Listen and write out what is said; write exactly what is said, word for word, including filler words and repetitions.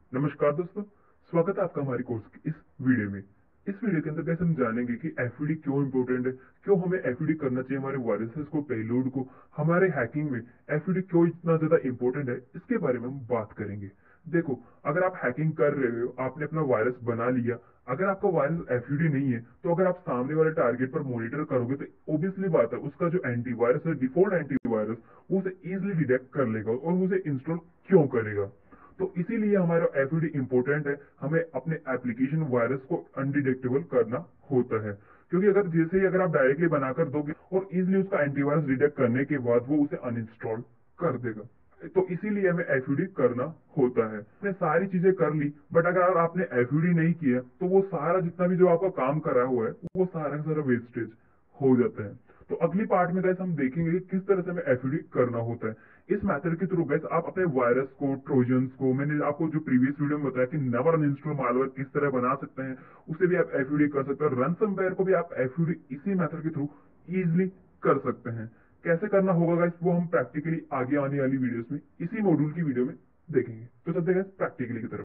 नमस्कार दोस्तों, स्वागत है आपका हमारी कोर्स की इस वीडियो में। इस वीडियो के अंदर कैसे हम जानेंगे कि एफईडी क्यों इंपॉर्टेंट है, क्यों हमें एफईडी करना चाहिए, हमारे वायरसेस को, पेलोड को, हमारे हैकिंग में एफईडी क्यों इतना ज्यादा इंपॉर्टेंट है, इसके बारे में हम बात करेंगे। देखो, अगर आप हैकिंग कर रहे हो, आपने अपना वायरस बना लिया, अगर आपका वायरस एफईडी नहीं है, तो अगर आप सामने वाले टारगेट पर मॉनिटर करोगे तो ओबियसली बात है, उसका जो एंटीवायरस है, डिफॉल्ट एंटीवायरस, वो उसे इजिली डिटेक्ट कर लेगा और उसे इंस्टॉल क्यों करेगा। तो इसीलिए हमारा एफईडी इंपॉर्टेंट है। हमें अपने एप्लीकेशन वायरस को अनडिटेक्टेबल करना होता है, क्योंकि अगर जैसे ही अगर आप डायरेक्टली बनाकर दोगे और इजिली उसका एंटीवायरस डिटेक्ट करने के बाद वो उसे अनइंस्टॉल कर देगा। तो इसीलिए हमें एफईडी करना होता है। आपने सारी चीजें कर ली, बट अगर आपने एफईडी नहीं किया तो वो सारा जितना भी जो आपका काम करा हुआ है वो सारा का सारा वेस्टेज हो जाता है। तो अगली पार्ट में गाइस हम देखेंगे कि किस तरह से हमें एफईडी करना होता है। इस मेथड के थ्रू गाइस आप अपने वायरस को, ट्रोजन्स को, मैंने आपको जो प्रीवियस वीडियो में बताया कि नेवर अनइंस्टॉल मालवेयर किस तरह बना सकते हैं, उसे भी आप एफईडी कर सकते हैं। रनसमवेयर को भी आप एफईडी इसी मेथड के थ्रू इजिली कर सकते हैं। कैसे करना होगा गाइस, वो हम प्रैक्टिकली आगे आने वाली वीडियोस में इसी मॉड्यूल की वीडियो में देखेंगे। तो चलते गाइस प्रैक्टिकली की तरफ।